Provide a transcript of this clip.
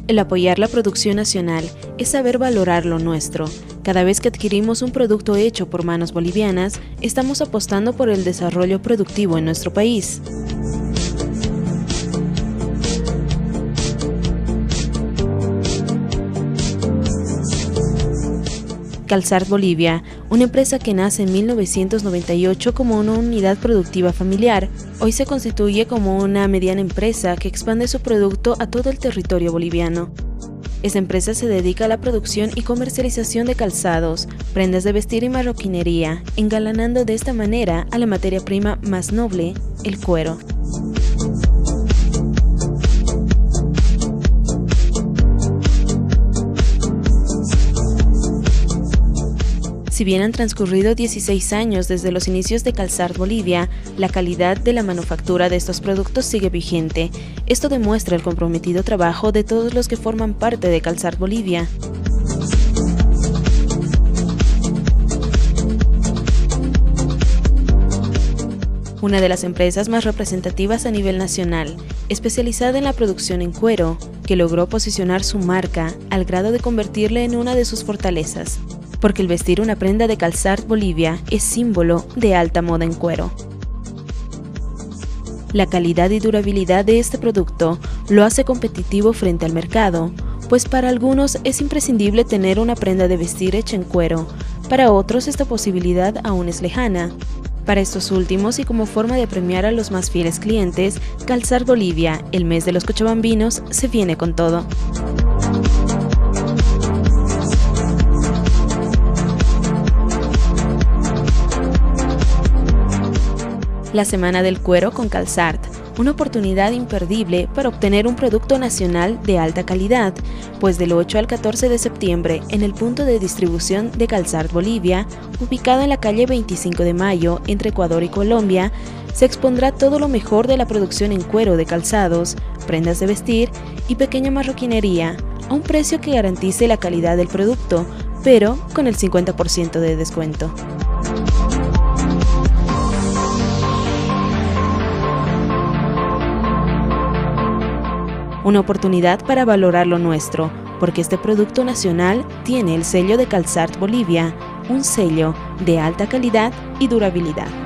El apoyar la producción nacional es saber valorar lo nuestro. Cada vez que adquirimos un producto hecho por manos bolivianas, estamos apostando por el desarrollo productivo en nuestro país. Calzart Bolivia, una empresa que nace en 1998 como una unidad productiva familiar, hoy se constituye como una mediana empresa que expande su producto a todo el territorio boliviano. Esta empresa se dedica a la producción y comercialización de calzados, prendas de vestir y marroquinería, engalanando de esta manera a la materia prima más noble, el cuero. Si bien han transcurrido 16 años desde los inicios de Calzart Bolivia, la calidad de la manufactura de estos productos sigue vigente. Esto demuestra el comprometido trabajo de todos los que forman parte de Calzart Bolivia. Una de las empresas más representativas a nivel nacional, especializada en la producción en cuero, que logró posicionar su marca al grado de convertirla en una de sus fortalezas. Porque el vestir una prenda de Calzart Bolivia es símbolo de alta moda en cuero. La calidad y durabilidad de este producto lo hace competitivo frente al mercado, pues para algunos es imprescindible tener una prenda de vestir hecha en cuero, para otros esta posibilidad aún es lejana. Para estos últimos y como forma de premiar a los más fieles clientes, Calzart Bolivia, el mes de los cochabambinos, se viene con todo. La Semana del Cuero con Calzart, una oportunidad imperdible para obtener un producto nacional de alta calidad, pues del 8 al 14 de septiembre en el punto de distribución de Calzart Bolivia, ubicado en la calle 25 de Mayo entre Ecuador y Colombia, se expondrá todo lo mejor de la producción en cuero de calzados, prendas de vestir y pequeña marroquinería, a un precio que garantice la calidad del producto, pero con el 50% de descuento. Una oportunidad para valorar lo nuestro, porque este producto nacional tiene el sello de Calzart Bolivia, un sello de alta calidad y durabilidad.